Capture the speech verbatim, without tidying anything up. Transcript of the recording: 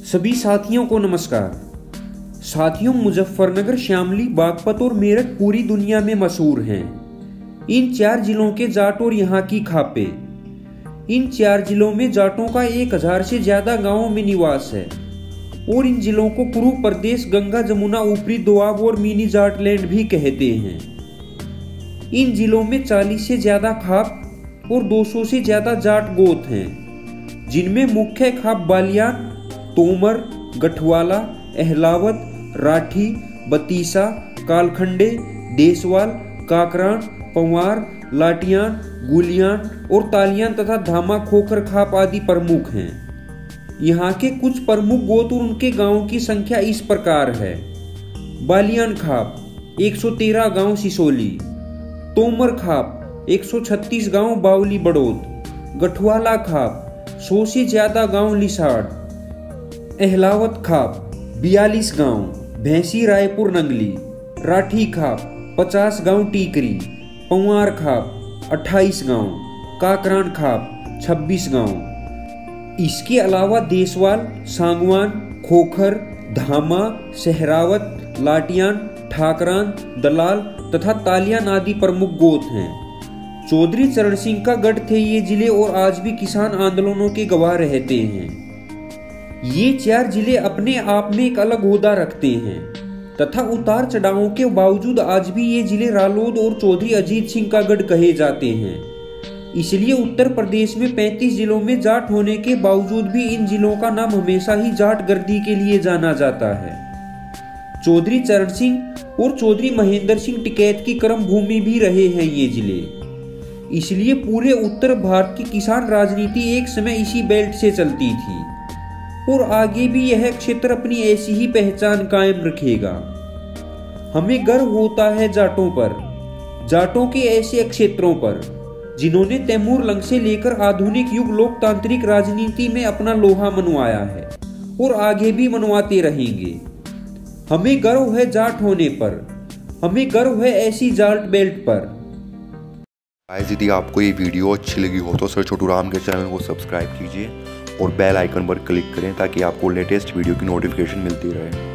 सभी साथियों को नमस्कार। साथियों, मुजफ्फरनगर, शामली, बागपत और मेरठ पूरी दुनिया में मशहूर हैं। इन चार जिलों के जाट और यहाँ की खापे। इन चार जिलों में जाटों का एक हजार से ज्यादा गांवों में निवास है और इन जिलों को कुरु प्रदेश, गंगा जमुना, ऊपरी दोआब और मिनी जाटलैंड भी कहते हैं। इन जिलों में चालीस से ज्यादा खाप और दो सौ से ज्यादा जाट गोत हैं, जिनमें मुख्य खाप बालियान, तोमर, गठवाला, अहलावत, राठी, बतीसा, कालखंडे, देसवाल, काकरान, पंवार, लाटियान, गुलियान और तालियान तथा धामा, खोखर खाप आदि प्रमुख हैं। यहाँ के कुछ प्रमुख गोत और उनके गांवों की संख्या इस प्रकार है। बालियान खाप एक सौ तेरह गांव सिसोली, तोमर खाप एक सौ छत्तीस गांव बावली बड़ौद, गठवाला खाप सौ से ज्यादा गांव लिसाड़, अहलावत खाप बयालीस गांव भैंसी, रायपुर, नंगली, राठी खाप पचास गांव टीकरी, पंवार खाप अट्ठाईस गांव, काकरान खाप छब्बीस गांव। इसके अलावा देसवाल, सांगवान, खोखर, धामा, सहरावत, लाटियान, ठाकरान, दलाल तथा तालियान आदि प्रमुख गोत हैं। चौधरी चरण सिंह का गढ़ थे ये जिले और आज भी किसान आंदोलनों के गवाह रहते हैं। ये चार जिले अपने आप में एक अलग ओहदा रखते हैं तथा उतार चढ़ावों के बावजूद आज भी ये जिले रालोद और चौधरी अजीत सिंह का गढ़ कहे जाते हैं। इसलिए उत्तर प्रदेश में पैंतीस जिलों में जाट होने के बावजूद भी इन जिलों का नाम हमेशा ही जाट गर्दी के लिए जाना जाता है। चौधरी चरण सिंह और चौधरी महेंद्र सिंह टिकैत की कर्म भूमि भी रहे हैं ये जिले। इसलिए पूरे उत्तर भारत की किसान राजनीति एक समय इसी बेल्ट से चलती थी और आगे भी यह क्षेत्र अपनी ऐसी ही पहचान कायम रखेगा। हमें गर्व होता है जाटों पर, जाटों के ऐसे क्षेत्रों पर जिन्होंने तैमूर लंग से लेकर आधुनिक युग लोकतांत्रिक राजनीति में अपना लोहा मनवाया है और आगे भी मनवाते रहेंगे। हमें गर्व है जाट होने पर, हमें गर्व है ऐसी जाट बेल्ट पर। गाइस, यदि आपको ये वीडियो अच्छी लगी हो तो सर छोटू राम के चैनल को सब्सक्राइब कीजिए और बेल आइकन पर क्लिक करें ताकि आपको लेटेस्ट वीडियो की नोटिफिकेशन मिलती रहे।